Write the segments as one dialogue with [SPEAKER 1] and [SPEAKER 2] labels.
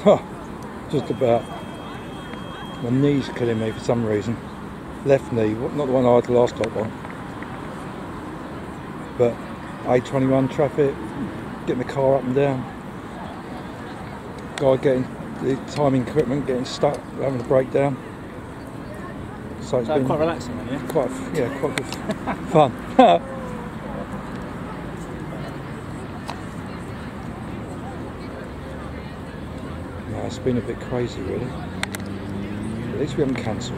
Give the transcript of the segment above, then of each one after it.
[SPEAKER 1] Just about. My knee's killing me for some reason. Left knee, not the one I had the last top on. But A21 traffic, getting the car up and down. Guy getting the timing equipment getting stuck, having a breakdown. So it's been
[SPEAKER 2] quite relaxing then, yeah?
[SPEAKER 1] Quite good fun. No, it's been a bit crazy really. At least we haven't cancelled.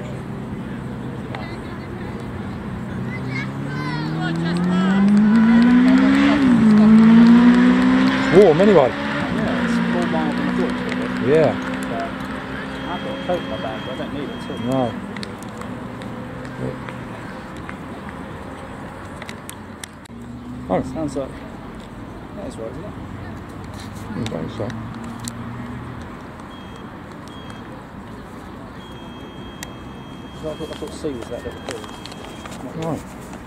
[SPEAKER 1] It's warm anyway.
[SPEAKER 2] Yeah, it's 4 miles than I thought it was going to be.
[SPEAKER 1] Yeah.
[SPEAKER 2] I've got a coat in my bag, but I don't need it at all.
[SPEAKER 1] No. Oh.
[SPEAKER 2] Sounds like that's right, isn't it?
[SPEAKER 1] I think so.
[SPEAKER 2] So I thought C was that little field.
[SPEAKER 1] Right.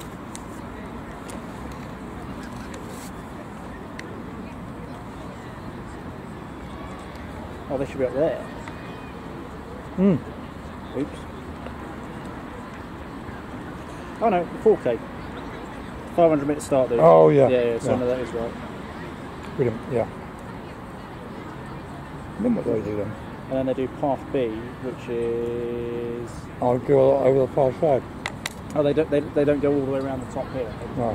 [SPEAKER 2] Oh, they should be up there. Oops. Oh no, 4K. 500 metre start there.
[SPEAKER 1] Oh yeah.
[SPEAKER 2] Yeah, so I know that is right.
[SPEAKER 1] Brilliant, yeah. Then what do they do then?
[SPEAKER 2] And then they do path B, which is...
[SPEAKER 1] I'll go over the far side.
[SPEAKER 2] Oh, they don't go all the way around the top here.
[SPEAKER 1] No.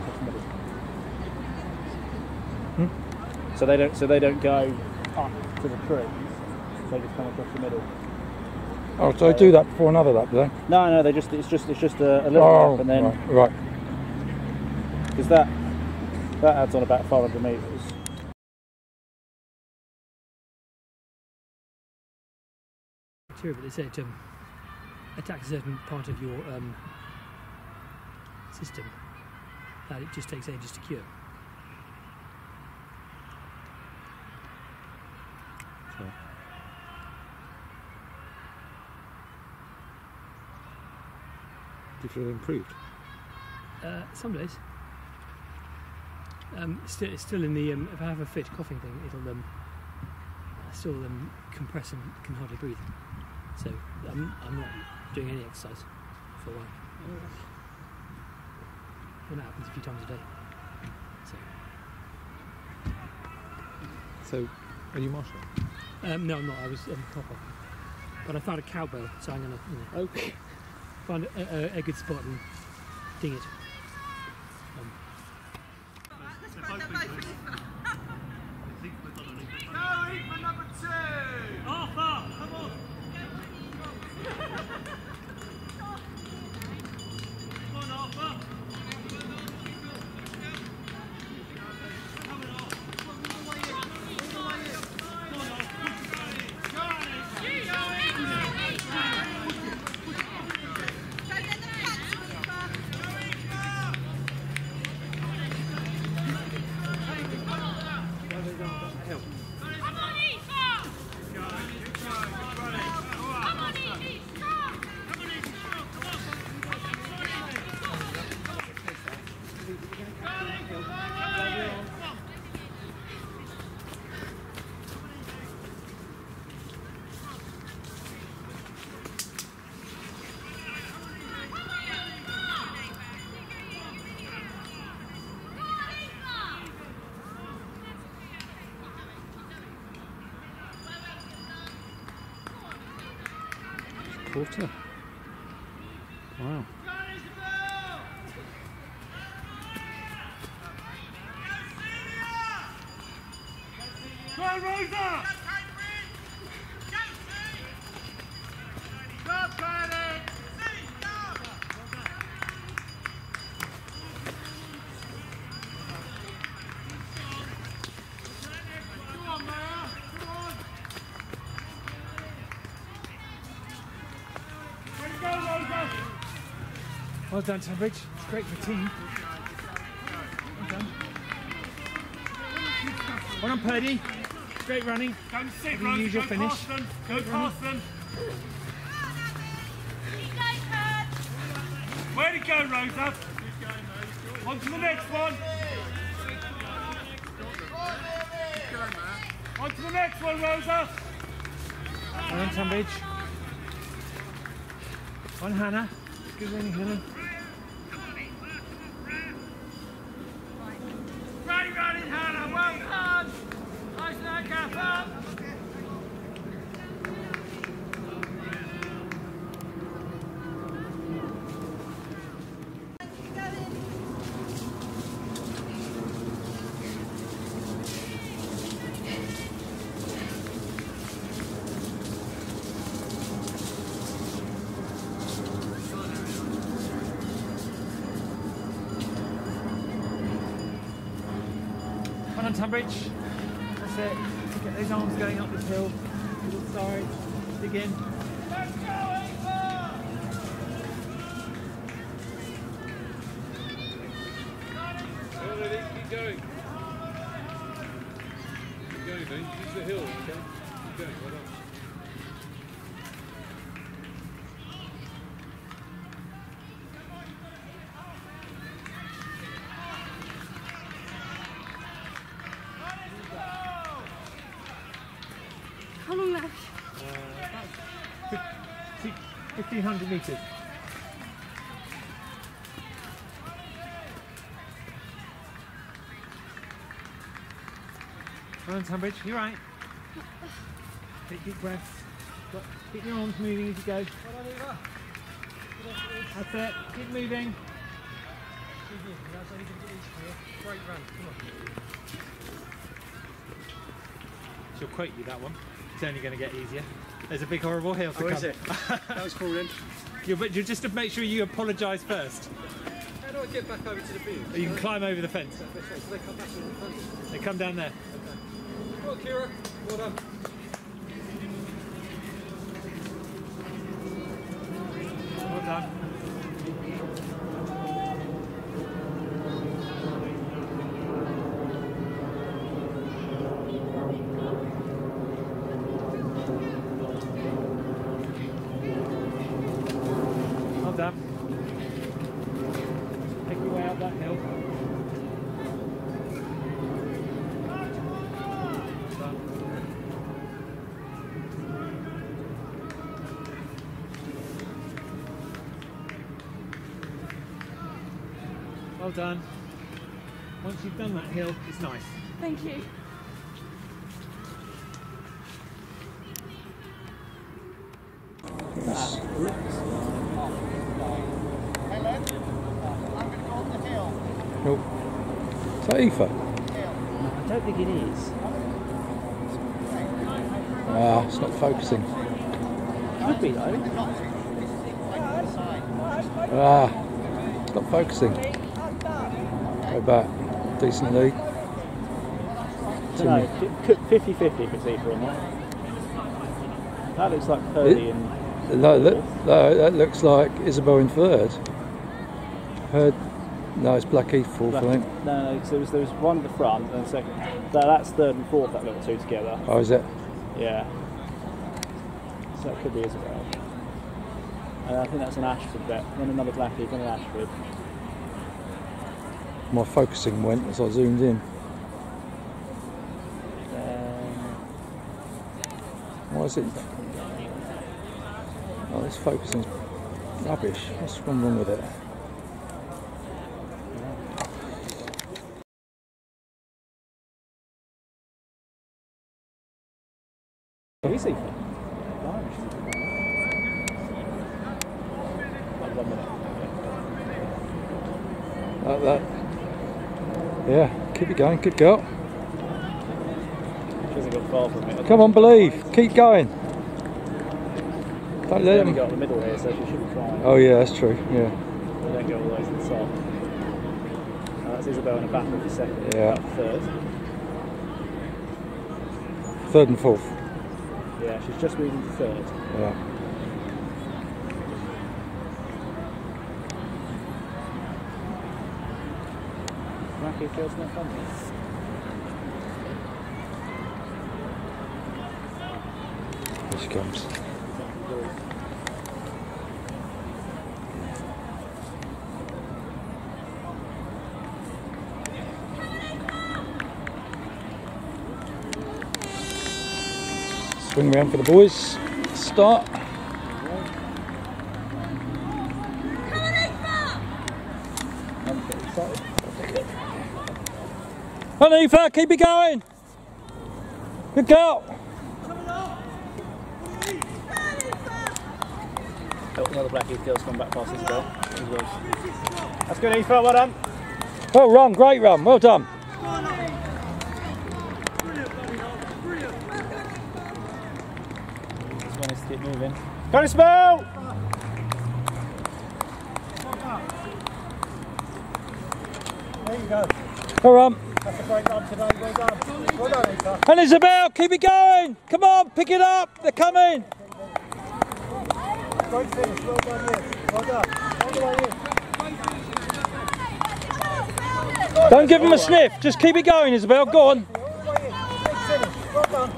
[SPEAKER 2] So they don't go up to the trees. They just come across the middle.
[SPEAKER 1] Oh, so they do that before another lap, do they?
[SPEAKER 2] No, it's just a little lap, and then
[SPEAKER 1] right.
[SPEAKER 2] Because that adds on about 500 metres.
[SPEAKER 3] But they say it attacks a certain part of your system that it just takes ages to cure.
[SPEAKER 2] So.
[SPEAKER 1] Do you feel improved?
[SPEAKER 3] Some days. Still in the if I have a fit coughing thing, it'll still compress and can hardly breathe. So I'm not doing any exercise for a while. And that happens a few times a day.
[SPEAKER 4] So, are you marshalling?
[SPEAKER 3] No, I'm not. I was copper. But I found a cowbell, so I'm gonna
[SPEAKER 4] Okay.
[SPEAKER 3] find a good spot and ding it.
[SPEAKER 4] Quarter. Wow.
[SPEAKER 5] Go, Rosa! Go, Paddy!
[SPEAKER 3] Well done, Tonbridge. It's great for a team. Well done. Well done, Purdy. Great running.
[SPEAKER 5] Don't sit,
[SPEAKER 3] The
[SPEAKER 5] Rosa.
[SPEAKER 3] usual
[SPEAKER 5] Go
[SPEAKER 3] finish.
[SPEAKER 5] past them. Go past them. Where to go, Rosa? On to the next one. On to the next one, Rosa.
[SPEAKER 4] On Tonbridge. On Hannah. Good running, Hannah.
[SPEAKER 5] Great running, Hannah. Well done. Nice leg gap up.
[SPEAKER 4] On Tonbridge. That's it. Get those arms going up this hill. Little side. Dig in.
[SPEAKER 5] Let's go, Ava.
[SPEAKER 6] Keep going. Keep going, mate. Use the hill, okay? Keep going, well done.
[SPEAKER 7] How long left?
[SPEAKER 4] 1,500 metres. On Tonbridge, you're right. Take deep breaths. Keep your arms moving as you go. That's it. Keep moving.
[SPEAKER 3] Great run, come on.
[SPEAKER 4] She'll quote you that one. It's only going to get easier. There's a big horrible hill to come.
[SPEAKER 2] Is it? That was falling.
[SPEAKER 4] But you just to make sure you apologise first.
[SPEAKER 2] How do I get back over to the beach?
[SPEAKER 4] You can climb over the fence.
[SPEAKER 2] So they come back in the front.
[SPEAKER 4] They come down there.
[SPEAKER 2] Well, Kira, well done.
[SPEAKER 4] Well done. Well done. Make your way up that hill. Well done. Once you've done that hill, it's nice.
[SPEAKER 7] Thank you.
[SPEAKER 1] Nope. Is that Aoife?
[SPEAKER 2] I don't think it is.
[SPEAKER 1] Ah, it's not focusing.
[SPEAKER 2] Could be though.
[SPEAKER 1] Ah, it's not focusing. Go back. Decent lead.
[SPEAKER 2] No, 50-50 for Aoife on that. That looks like Purdy and...
[SPEAKER 1] No, that looks like Isabel in third. No, it's Blackheath fourth, I think.
[SPEAKER 2] No, so there was one at the front and second. That's third and fourth, that little two together.
[SPEAKER 1] Oh, is it?
[SPEAKER 2] Yeah. So that could be Isabel. And I think that's an Ashford bet. Then another Blackheath, then an Ashford.
[SPEAKER 1] My focusing went as I zoomed in. Why is it? Oh, this focusing's rubbish. What's gone wrong with it?
[SPEAKER 2] Can you see?
[SPEAKER 1] That. Yeah, keep it going. Good girl.
[SPEAKER 2] She hasn't got far from it.
[SPEAKER 1] Come on, believe. Keep going. Don't let
[SPEAKER 2] They only
[SPEAKER 1] them.
[SPEAKER 2] got the middle here, so she should be fine.
[SPEAKER 1] Oh yeah, that's true. Yeah.
[SPEAKER 2] They don't go all the way to the top. That's Isabel in the back of the second.
[SPEAKER 1] Yeah.
[SPEAKER 2] Third.
[SPEAKER 1] Third and fourth.
[SPEAKER 2] Yeah, she's just moving to third.
[SPEAKER 1] Yeah.
[SPEAKER 2] Racky feels no fun.
[SPEAKER 1] Here she comes. Swing round for the boys. start. Come on, Aoife, keep it going. Good girl.
[SPEAKER 2] Oh, another blackie girl's gone back past Isabel. That's good, Aoife, well done.
[SPEAKER 1] Well run, great run, well done.
[SPEAKER 2] Just want us to keep moving. Go on, Isabel! There you go.
[SPEAKER 1] Well run.
[SPEAKER 2] That's a great run today, well done. Well done, Aoife.
[SPEAKER 1] And Isabel, keep it going. Come on, pick it up, they're coming.
[SPEAKER 2] Great finish, well done, you. Well done. All the way in.
[SPEAKER 1] Don't give them a sniff, just keep it going, Isabel, go on.
[SPEAKER 2] Well done.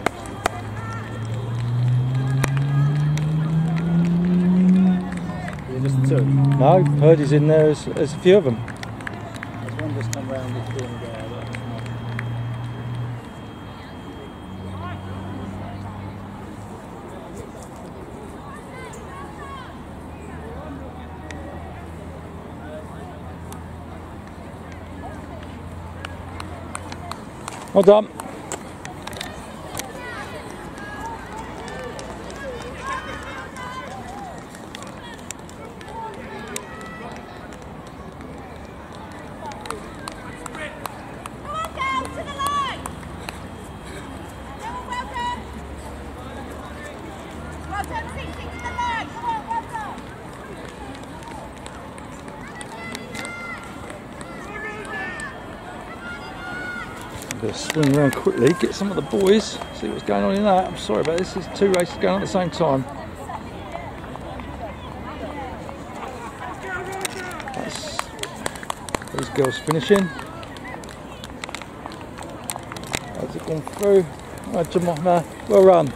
[SPEAKER 2] Is it just two?
[SPEAKER 1] No, Purdy's in there, there's a few of them.
[SPEAKER 2] There's one just come round this corner there, but that's not.
[SPEAKER 1] Well done. Swing around quickly, get some of the boys, see what's going on in that. I'm sorry about this, there's two races going on at the same time. That's those girls finishing. How's it gone through? Right, Jamona, well run.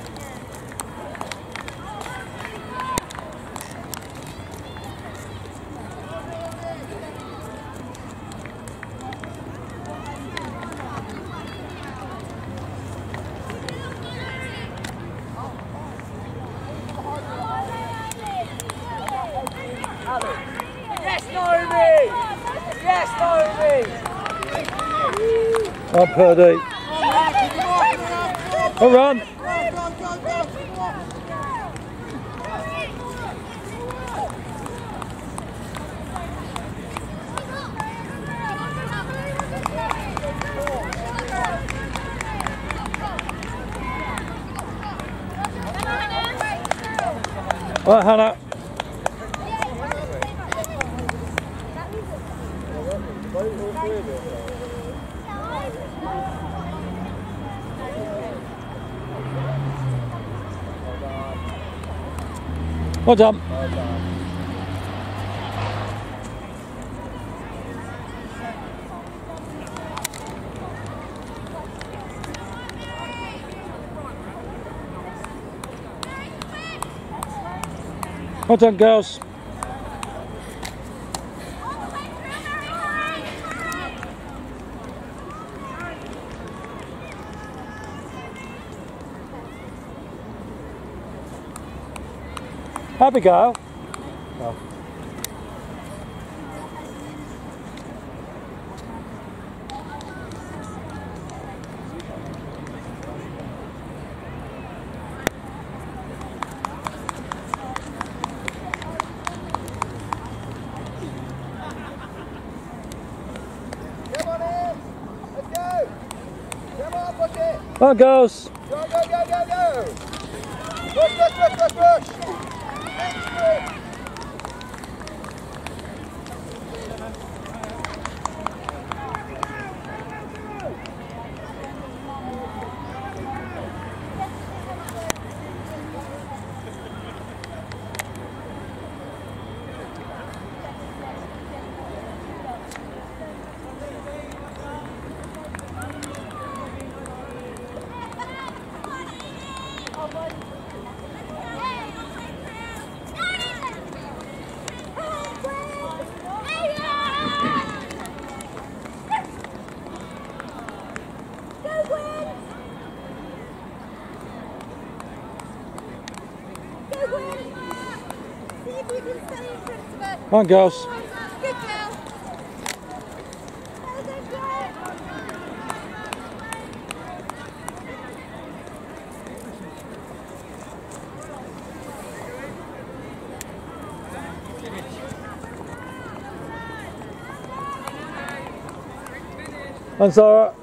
[SPEAKER 1] Up Purdy. Well run. Right, Hannah. Well done. Well done, girls. Abigail. Oh.
[SPEAKER 5] Come on in. Let's go. Come on, push it.
[SPEAKER 1] Come on, girls.
[SPEAKER 5] Go, go, go, go, go. Push, push, push, push, push.
[SPEAKER 1] Come on, girls.
[SPEAKER 7] Good girl.
[SPEAKER 1] And Sarah.